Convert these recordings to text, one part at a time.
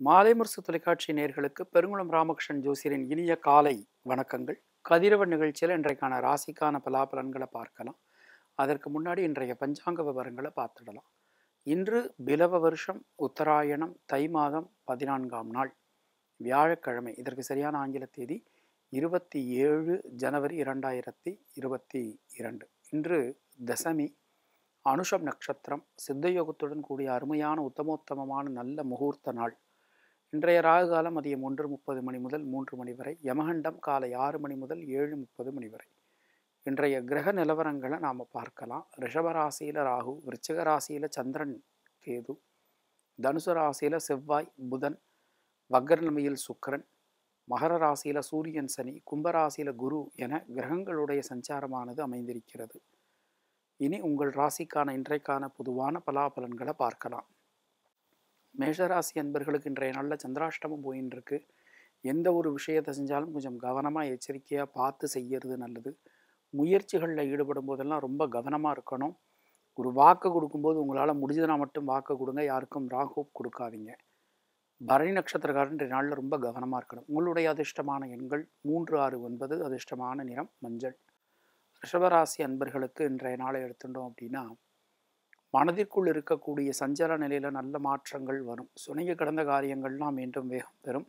மாலைமுரசு தொலைக்காட்சி நேயர்களுக்கு பெருங்குளம் ராமகிருஷ்ணன் ஜோசியரின் இனிய காலை வணக்கங்கள். கதிரவன் நிகழ்ச்சியில் இன்றைக்கான ராசிக்கான பலாபலன்களை பார்க்கலாம். அதற்கு முன்னாடி இன்றைய பஞ்சாங்க விவரங்களை பார்த்துடலாம். இன்று பிலவ வருஷம் உத்தராயணம் தை மாதம் 14ஆம் நாள் வியாழக்கிழமை. இதற்கு சரியான ஆங்கில தேதி 27 ஜனவரி 2022. இன்று தசமி, அனுஷம் நட்சத்திரம், சித்தயோகத்துடன் கூடிய அருமையான உத்தமோத்தமமான நல்ல முகூர்த்த நாள். இன்றைய ராகு காலம் மதியம் 1:30 மணி முதல் 3 மணி வரை, யமகண்டம் காலை 6 மணி முதல் 7:30 மணி வரை. இன்றைய கிரக நிலவரங்களை நாம் பார்க்கலாம். ரிஷபராசியில் ராகு, விருச்சிக ராசியில் சந்திரன் கேது, தனுசு ராசியில் செவ்வாய் புதன், வக்ரநிலையில் சுக்கிரன், மகர ராசியில் சூரியன் சனி, கும்பராசியில் குரு என கிரகங்களுடைய சஞ்சாரமானது அமைந்திருக்கிறது. இனி உங்கள் ராசிக்கான இன்றைக்கான பொதுவான பலாபலன்களை பார்க்கலாம். மேஷராசி அன்பர்களுக்கு இன்றைய நாளில் சந்திராஷ்டமம் போயின்னு இருக்கு. எந்த ஒரு விஷயத்தை செஞ்சாலும் கொஞ்சம் கவனமாக எச்சரிக்கையாக பார்த்து செய்யறது நல்லது. முயற்சிகளில் ஈடுபடும் போதெல்லாம் ரொம்ப கவனமாக இருக்கணும். ஒரு வாக்கு கொடுக்கும்போது உங்களால் முடிஞ்சதுனா மட்டும் வாக்கு கொடுங்க, யாருக்கும் ராகோப் கொடுக்காதீங்க. பரணி நட்சத்திரக்காரன் இன்றைய நாளில் ரொம்ப கவனமாக இருக்கணும். உங்களுடைய அதிர்ஷ்டமான எண்கள் 3, 6, 9. அதிர்ஷ்டமான நிறம் மஞ்சள். ரிஷபராசி அன்பர்களுக்கு இன்றைய நாளை எடுத்துட்டோம் அப்படின்னா, மனதிற்குள் இருக்கக்கூடிய சஞ்சல நிலையில நல்ல மாற்றங்கள் வரும். சுணங்கி கிடந்த காரியங்கள்லாம் மீண்டும் வேகம் பெறும்.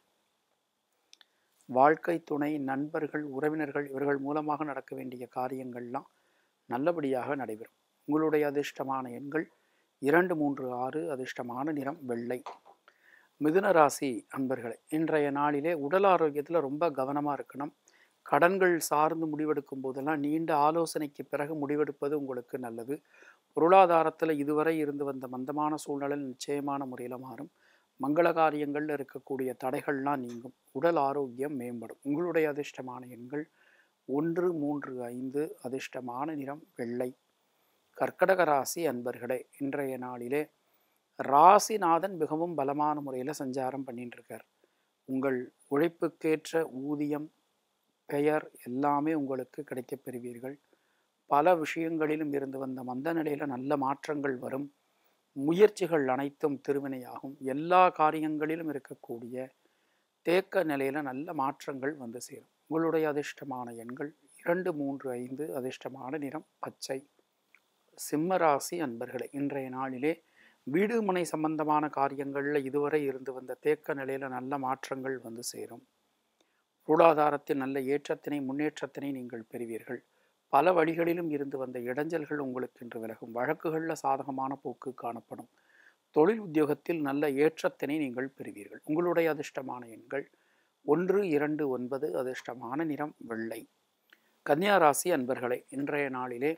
வாழ்க்கை துணை, நண்பர்கள், உறவினர்கள் இவர்கள் மூலமாக நடக்க வேண்டிய காரியங்கள்லாம் நல்லபடியாக நடைபெறும். உங்களுடைய அதிர்ஷ்டமான எண்கள் 2, 3, 6. அதிர்ஷ்டமான நிறம் வெள்ளை. மிதுன ராசி அன்பர்களே, இன்றைய நாளிலே உடல் ஆரோக்கியத்தில் ரொம்ப கவனமாக இருக்கணும். கடன்கள் சார்ந்து முடிவெடுக்கும் போதெல்லாம் நீண்ட ஆலோசனைக்கு பிறகு முடிவெடுப்பது உங்களுக்கு நல்லது. பொருளாதாரத்தில் இதுவரை இருந்து வந்த மந்தமான சூழ்நிலை நிச்சயமான முறையில் மாறும். மங்கள காரியங்களில் இருக்கக்கூடிய தடைகள்லாம் நீங்கும். உடல் ஆரோக்கியம் மேம்படும். உங்களுடைய அதிர்ஷ்டமான எண்கள் 1, 3, 5. அதிர்ஷ்டமான நிறம் வெள்ளை. கர்க்கடக ராசி அன்பர்களே, இன்றைய நாளிலே ராசிநாதன் மிகவும் பலமான முறையில் சஞ்சாரம் பண்ணிட்டு இருக்கார். உங்கள் உழைப்புக்கேற்ற ஊதியம், பெயர் எல்லாமே உங்களுக்கு கிடைக்கப் பெறுவீர்கள். பல விஷயங்களிலும் இருந்து வந்த மந்த நிலையில் நல்ல மாற்றங்கள் வரும். முயற்சிகள் அனைத்தும் திருவினையாகும். எல்லா காரியங்களிலும் இருக்கக்கூடிய தேக்க நிலையில் நல்ல மாற்றங்கள் வந்து சேரும். உங்களுடைய அதிர்ஷ்டமான எண்கள் 2, 3, 5. அதிர்ஷ்டமான நிறம் பச்சை. சிம்ம ராசி அன்பர்களே, இன்றைய நாளிலே வீடு மனை சம்பந்தமான காரியங்களில் இதுவரை இருந்து வந்த தேக்க நிலையில் நல்ல மாற்றங்கள் வந்து சேரும். பொருளாதாரத்தில் நல்ல ஏற்றத்தினை முன்னேற்றத்தினை நீங்கள் பெறுவீர்கள். பல வழிகளிலும் இருந்து வந்த இடைஞ்சல்கள் உங்களுக்கு இன்று விலகும். வழக்குகளில் சாதகமான போக்கு காணப்படும். தொழில் உத்தியோகத்தில் நல்ல ஏற்றத்தினை நீங்கள் பெறுவீர்கள். உங்களுடைய அதிர்ஷ்டமான எண்கள் 1, 2, 9. அதிர்ஷ்டமான நிறம் வெள்ளை. கன்னியா ராசி அன்பர்களே, இன்றைய நாளிலே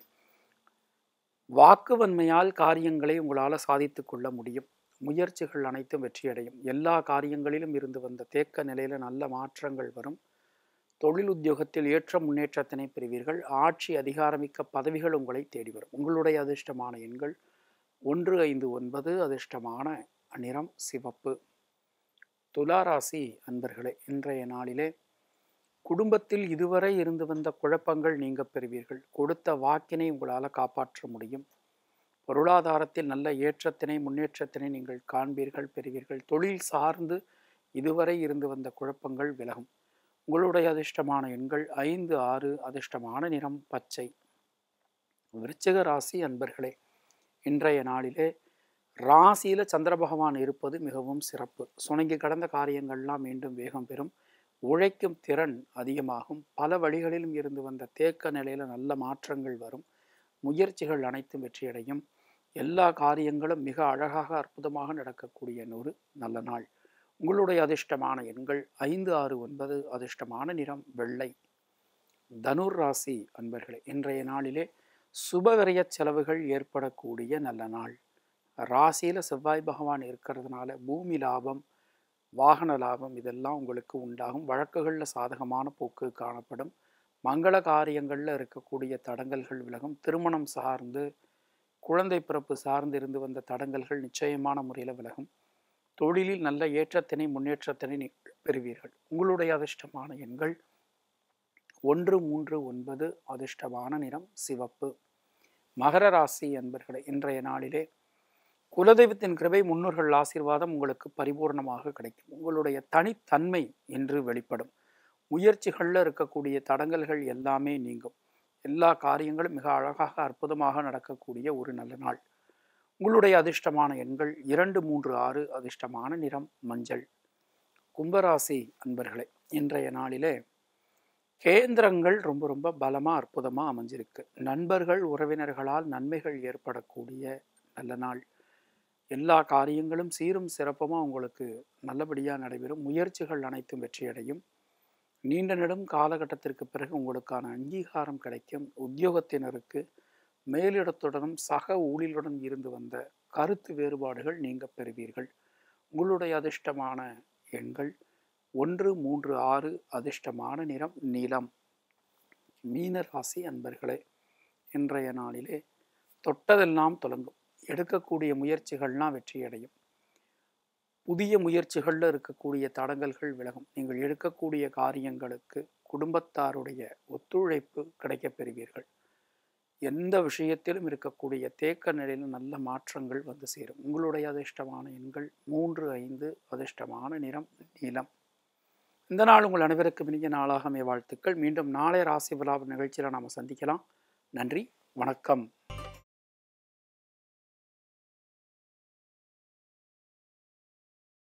வாக்குவன்மையால் காரியங்களை உங்களால் சாதித்து கொள்ள முடியும். முயற்சிகள் அனைத்தும் வெற்றியடையும். எல்லா காரியங்களிலும் இருந்து வந்த தேக்க நிலையில் நல்ல மாற்றங்கள் வரும். தொழில் உத்தியோகத்தில் ஏற்ற முன்னேற்றத்தினை பெறுவீர்கள். ஆட்சி அதிகாரமிக்க பதவிகள் உங்களை தேடி வரும். உங்களுடைய அதிர்ஷ்டமான எண்கள் 1, 5, 9. அதிர்ஷ்டமான நிறம் சிவப்பு. துளாராசி அன்பர்களே, இன்றைய நாளிலே குடும்பத்தில் இதுவரை இருந்து வந்த குழப்பங்கள் நீங்க பெறுவீர்கள். கொடுத்த வாக்கினை உங்களால் காப்பாற்ற முடியும். பொருளாதாரத்தில் நல்ல ஏற்றத்தினை முன்னேற்றத்தினை நீங்கள் காண்பீர்கள், பெறுவீர்கள். தொழில் சார்ந்து இதுவரை இருந்து வந்த குழப்பங்கள் விலகும். உங்களுடைய அதிர்ஷ்டமான எண்கள் 5, 6. அதிர்ஷ்டமான நிறம் பச்சை. விருச்சிக ராசி அன்பர்களே, இன்றைய நாளிலே ராசியில் சந்திர பகவான் இருப்பது மிகவும் சிறப்பு. சுணங்கி கடந்த காரியங்கள்லாம் மீண்டும் வேகம் பெறும். உழைக்கும் திறன் அதிகமாகும். பல வழிகளிலும் இருந்து வந்த தேக்க நிலையில் நல்ல மாற்றங்கள் வரும். முயற்சிகள் அனைத்தும் வெற்றியடையும். எல்லா காரியங்களும் மிக அழகாக அற்புதமாக நடக்கக்கூடிய ஒரு நல்ல நாள். உங்களுடைய அதிர்ஷ்டமான எண்கள் 5, 6, 9. அதிர்ஷ்டமான நிறம் வெள்ளை. தனுர் ராசி அன்பர்களே, இன்றைய நாளிலே சுபவிரய செலவுகள் ஏற்படக்கூடிய நல்ல நாள். ராசியில் செவ்வாய் பகவான் இருக்கிறதுனால பூமி லாபம், வாகன லாபம் இதெல்லாம் உங்களுக்கு உண்டாகும். வழக்குகளில் சாதகமான போக்கு காணப்படும். மங்கள காரியங்களில் இருக்கக்கூடிய தடங்கல்கள் விலகும். திருமணம் சார்ந்து, குழந்தை பிறப்பு சார்ந்து இருந்து வந்த தடங்கல்கள் நிச்சயமான முறையில் விலகும். தொழிலில் நல்ல ஏற்றத்தினை முன்னேற்றத்தினை நீங்கள் பெறுவீர்கள். உங்களுடைய அதிர்ஷ்டமான எண்கள் 1, 3, 9. அதிர்ஷ்டமான நிறம் சிவப்பு. மகர ராசி அன்பர்களே, இன்றைய நாளிலே குலதெய்வத்தின் கிருபை, முன்னோர்கள் ஆசீர்வாதம் உங்களுக்கு பரிபூர்ணமாக கிடைக்கும். உங்களுடைய தனித்தன்மை என்று வெளிப்படும். முயற்சிகளில் இருக்கக்கூடிய தடங்கல்கள் எல்லாமே நீங்கும். எல்லா காரியங்களும் மிக அழகாக அற்புதமாக நடக்கக்கூடிய ஒரு நல்ல நாள். உங்களுடைய அதிர்ஷ்டமான எண்கள் 2, 3, 6. அதிர்ஷ்டமான நிறம் மஞ்சள். கும்பராசி அன்பர்களே, இன்றைய நாளிலே கேந்திரங்கள் ரொம்ப ரொம்ப பலமாக அற்புதமாக அமைஞ்சிருக்கு. நண்பர்கள் உறவினர்களால் நன்மைகள் ஏற்படக்கூடிய நல்ல நாள். எல்லா காரியங்களும் சீரும் சிறப்புமாக உங்களுக்கு நல்லபடியாக நடைபெறும். முயற்சிகள் அனைத்தும் வெற்றியடையும். நீண்ட நெடும் காலகட்டத்திற்கு பிறகு உங்களுக்கான அங்கீகாரம் கிடைக்கும். உத்தியோகத்தினருக்கு மேலிடத்துடனும் சக ஊழியருடன் இருந்து வந்த கருத்து வேறுபாடுகள் நீங்க பெறுவீர்கள். உங்களுடைய அதிர்ஷ்டமான எண்கள் 1, 3, 6. அதிர்ஷ்டமான நிறம் நீலம். மீன ராசி அன்பர்களே, இன்றைய நாளிலே தொட்டதெல்லாம் தொடங்கும். எடுக்கக்கூடிய முயற்சிகள்லாம் வெற்றியடையும். புதிய முயற்சிகளில் இருக்கக்கூடிய தடங்கல்கள் விலகும். நீங்கள் எடுக்கக்கூடிய காரியங்களுக்கு குடும்பத்தாருடைய ஒத்துழைப்பு கிடைக்கப் பெறுவீர்கள். எந்த விஷயத்திலும் இருக்கக்கூடிய தேக்க நிலையில் நல்ல மாற்றங்கள் வந்து சேரும். உங்களுடைய அதிர்ஷ்டமான எண்கள் 3, 5. அதிர்ஷ்டமான நிறம் நீலம். இந்த நாள் உங்கள் அனைவருக்கும் இனிய நாளாக அமைய வாழ்த்துக்கள். மீண்டும் நாளை ராசி பலாபலன் நிகழ்ச்சியில் நாம் சந்திக்கலாம். நன்றி, வணக்கம்.